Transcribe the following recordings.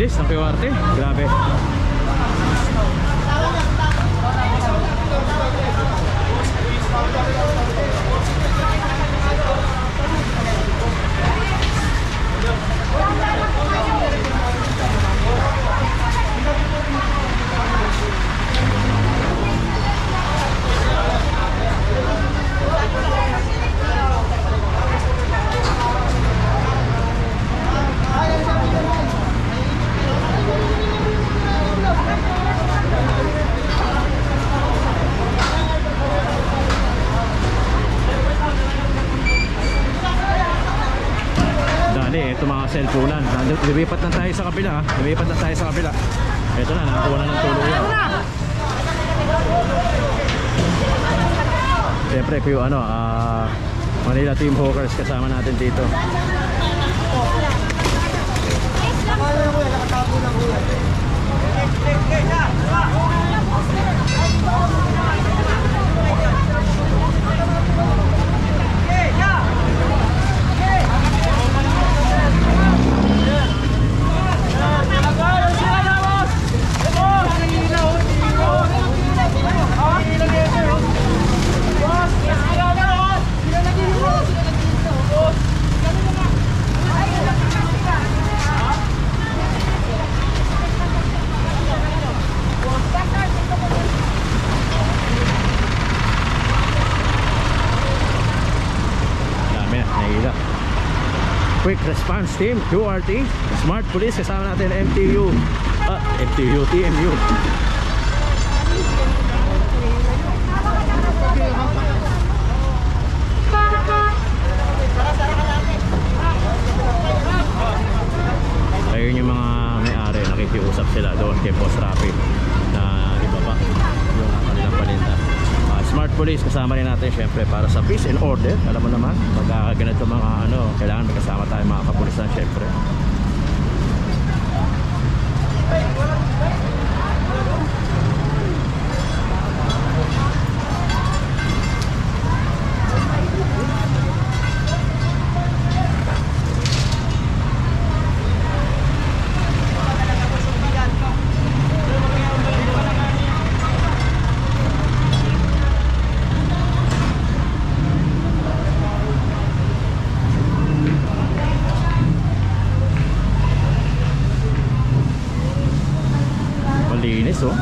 Bilis ng QRT, grabe. Ito mga cellphone-an. Lumipat na tayo sa kabila. Lumipat na tayo sa kabila. Ito na, nakakuha na ng tuluyan. Siyempre yung ano, Manila Team Hawkers kasama natin dito. Quick Response Team, QRT, Smart Police, kasama natin MTU, TMU. Ayun yung mga may-ari, nakikiusap sila doon kay Boss Rafi na ibaba yung kanilang palinda. Smart Police kasama rin natin syempre para sa peace and order. Alam mo naman, pag ganito mga ano, kailangan magkasama tayo mga kapulisan syempre. Malinis oh.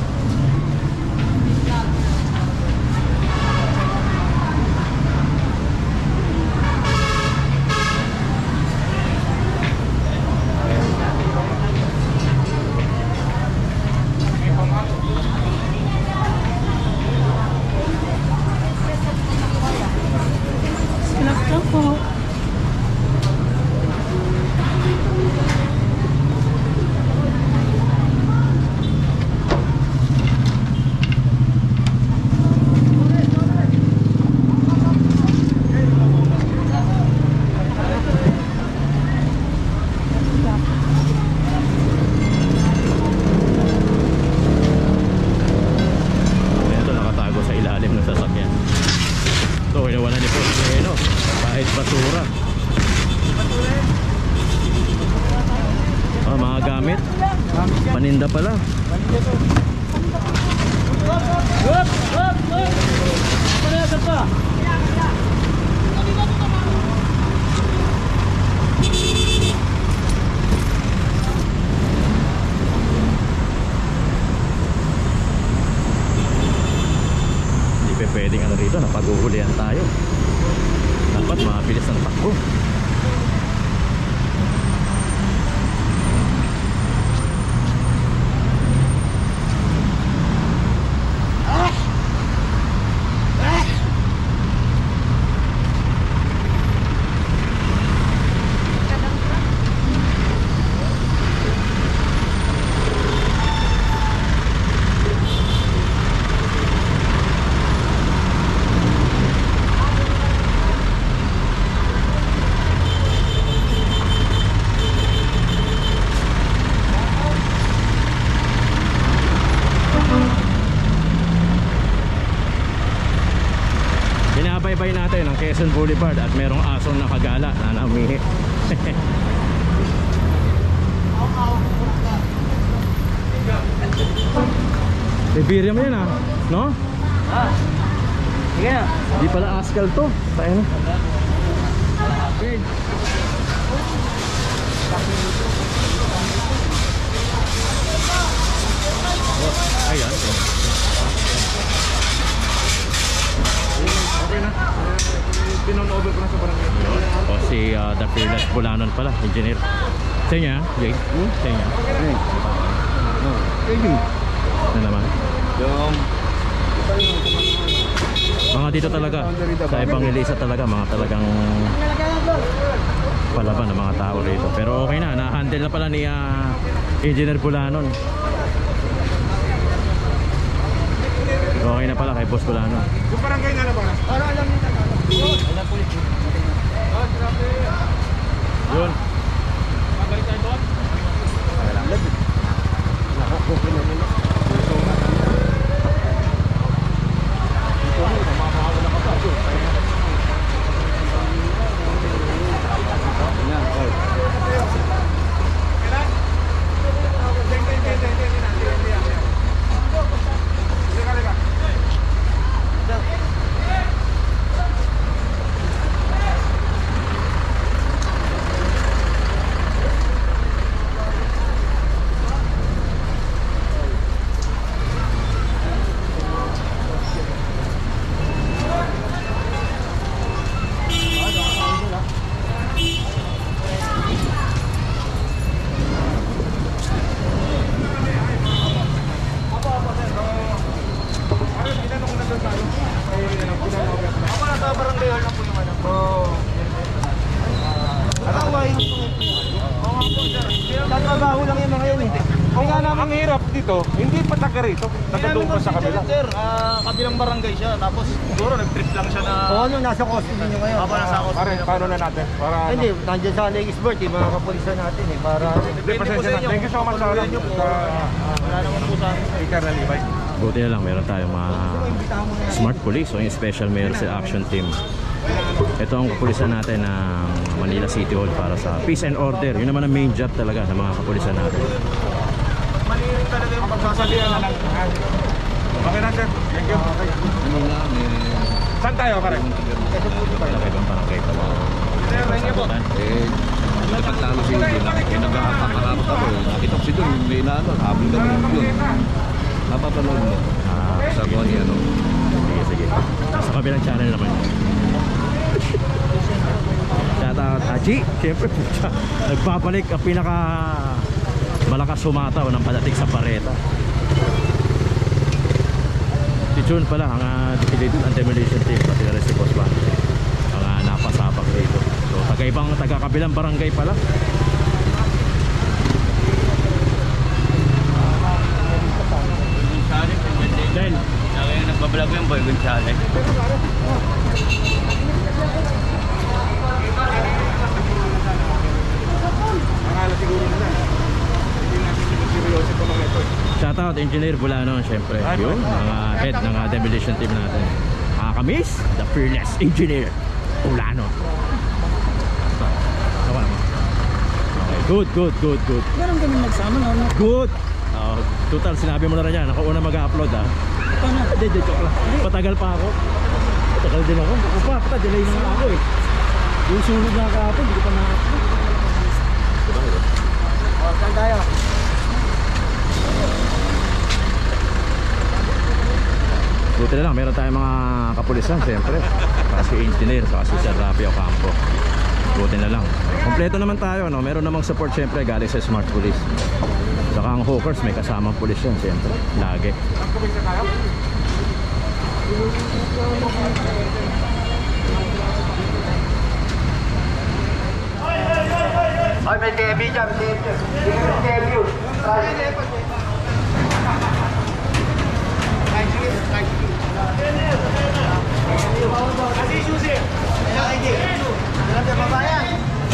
Basura. Mga gamit. Paninda pala. Hindi pa pwedeng ano rito, napaghuhulihan tayo. Dapat mabilis ang takbo. Binabaybay natin ang Quezon Boulevard at merong asong nakagala na naumihi. Iberium yan ah, no? Sige na. Di pala ascal to. Tayo na. Ayan. Okay na. Pinonover ko na sa barangay. O si The Fearless Bulanon pala, engineer. Sa inyo, Jay? Sa inyo. Na naman. Mga dito talaga, sa Evangelista talaga, mga talagang palaban ng mga tao rito. Pero okay na, na-handle na pala ni Engineer Bulanon. Okay na pala kay Boss Bulanon. Yung barangay na ba? Para alam nila. Alam po ulit. Yun. Mabalik tayo doon. Nakakukin na nila. Ang hirap dito, hindi pa taga rito. Taga doon pa sa kabila. Sir, kabilang barangay siya. Tapos siguro nag-trip lang siya na... O ano, nasa custody nyo ngayon? Nasa custody. Pare, paano na natin? Para Hindi, nandiyan sa Legisburg, mga kapulisan natin eh, para... Hindi, pasensya na. Thank you so much sa Wala naman po sa amin. Ika na Libay. Buti na lang, meron tayong mga smart police o yung special Mercy Action Team. Ito ang kapulisan natin ng Manila City Hall para sa peace and order. Yun naman ang main job talaga ng mga kapulisan natin. Maliring talaga yung Pagsasabihan na lang. Okay na sir. Thank you. Saan tayo pare? Malaki bang parang kayo pa? Sir, thank you po. Nagkatalo si Hindi na nagkakakarap ako eh. Nakita ko si Don, may inaano, habol ka rin yun. Napapanood mo. Sa ko ni ano. Sige, sige. Nasa kabilang channel naman. Shout out Haji. Siyempre, nagpapalik ang pinaka malakas sumataw ng padating sa pareta. Si Jun pala, ang demolition team, pati na rin si Boss Bang. Ang napasapak dito. So, taga-kabilang barangay pala. Then, nagbablog yung Boy Gonzales. Akala siguro nila. Hindi natin seryoso ito mga ito. Shoutout Engineer Bulanon, syempre. Yun, mga head ng demolition team natin. Kamiss, the Fearless Engineer Bulanon. Tawa naman. Okay, good. Meron kami nagsama na, Good! Total, sinabi mo na rin yan. Ako una mag-upload Paano? Hindi, joke lang. Patagal pa ako. Patagal din ako. Delay na nga ako eh. Yung sunod na kahapon, hindi ko pa na-upload. O, saan tayo? Buti na lang, meron tayong mga kapulisan, siyempre. Kasi engineer, kasi Sir Rafi Ocampo. Buti na lang. Kompleto naman tayo, no? Meron namang support, siyempre, galing sa Smart Police. Saka ang hawkers, may kasamang pulis yan, siyempre. Lagi. Ay, may TV dyan, TV. Kasi susi. Ayan, ID. Alam niya babayan.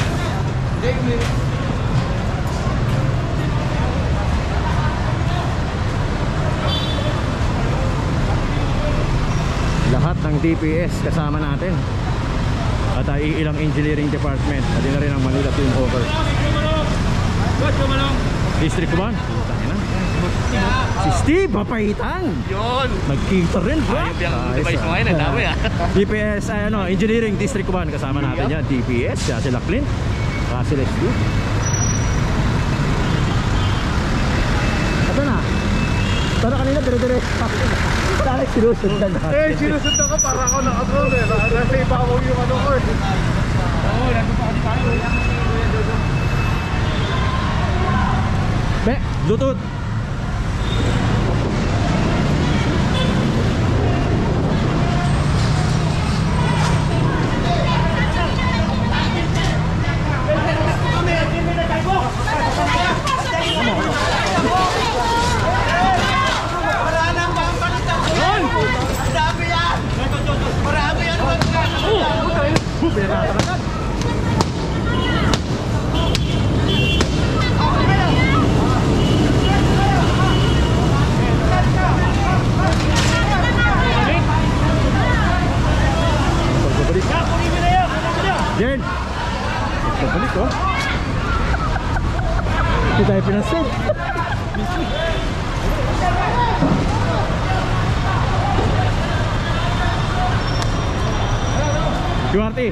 Lahat ng DPS kasama natin. At ilang engineering department. At na rin ang Manila Team Hawkers. District 1. Si Steve Papaitang. Yun. Nagkita rin, bro. Ayop yung device mo ngayon, dami ah. DPS, Engineering District 1. Kasama natin yan. DPS, sila Clint. Sila Steve. Ito na. Ito na kanina, dire-dire. Sana sinusundan natin. Sinusundan ka para ako nakatron eh. Nasa ibabaw yung ano ko eh. Oo, nandun pa kasi tayo. Be, Bluetooth. Jen! Pabalik ko. Hindi tayo pinansin. Duarte!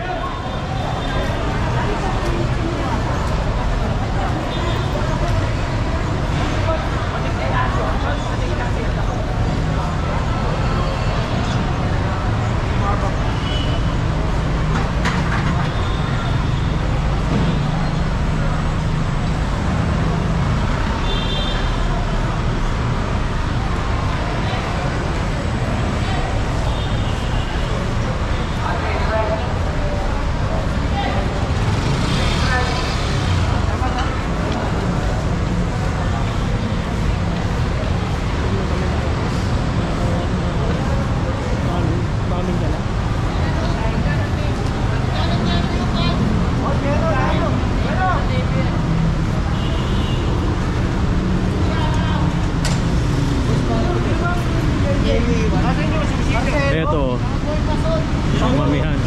Ito, mamihan.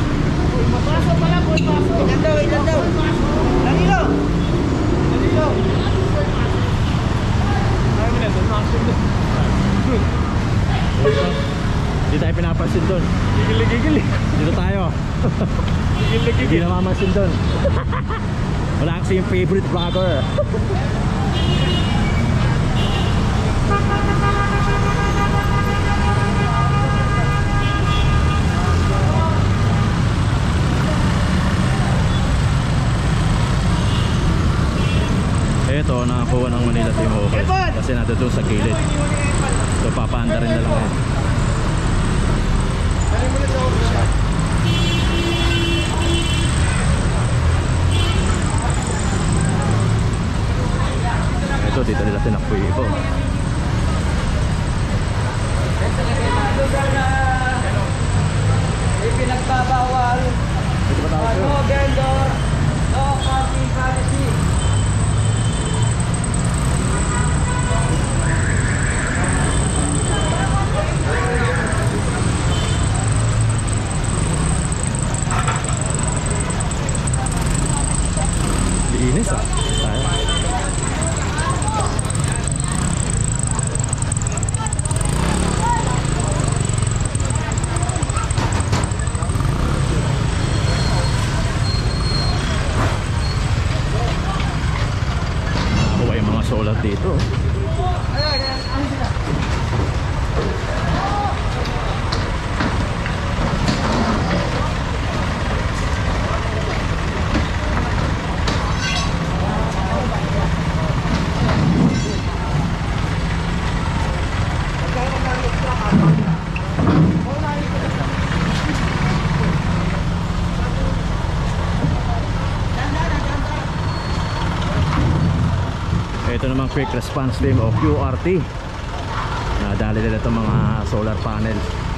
Ilan daw? Danilo! Hindi tayo pinapansin doon. Gigil. Dito tayo. Hindi namamansin doon. Wala kasi yung favorite vlogger. Ito, nakakuha ng Manila Team Hawkers kasi nandun doon sa gilid. So papaanda rin na lang ngayon. Ito, dito nila tinakboy ito. Pinagbabawal. No vendor, no parking policy. Linis ah. Tayo. Nakakuha yung mga solar dito. Ito naman quick response team o QRT. Nadali nila itong mga solar panel.